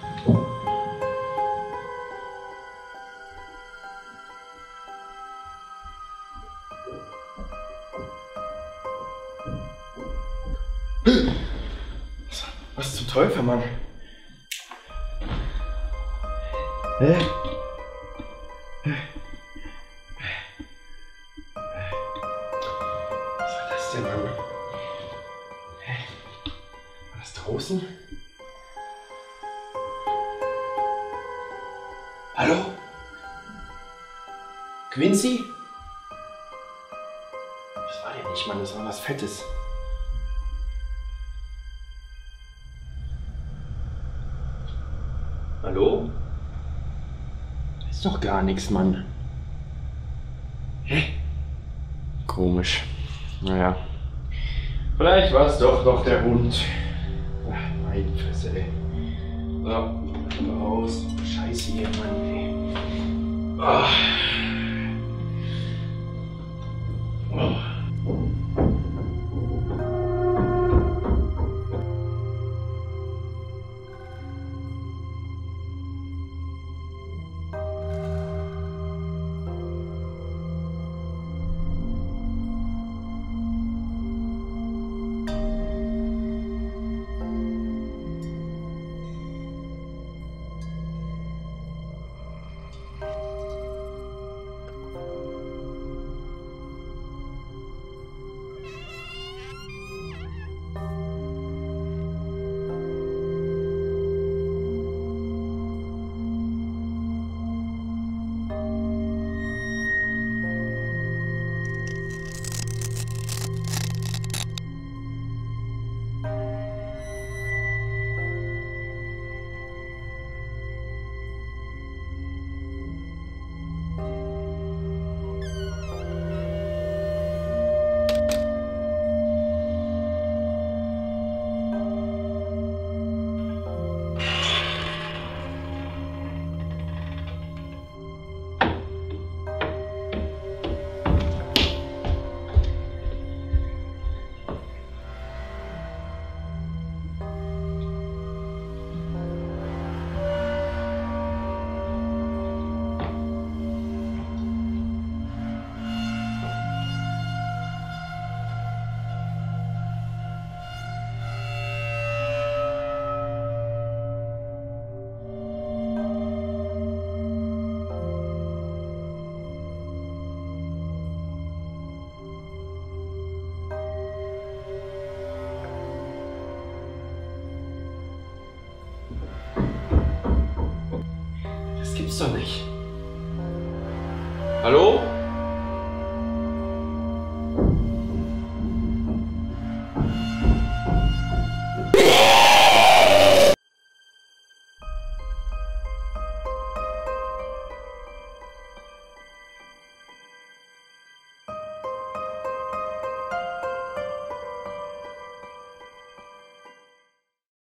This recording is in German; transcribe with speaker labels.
Speaker 1: Was zum Teufel, Mann? Hä? Was war das denn, Mann? Hä? War das draußen? Hallo? Quincy? Das war der nicht, Mann. Das war was Fettes. Hallo? Da ist doch gar nichts, Mann. Hä? Komisch. Naja. Vielleicht war es doch noch der Hund. Ach, meine Fresse, ey. So, raus. Scheiße hier, Mann, ey. Oh. Oh. Das gibt's doch nicht. Hallo?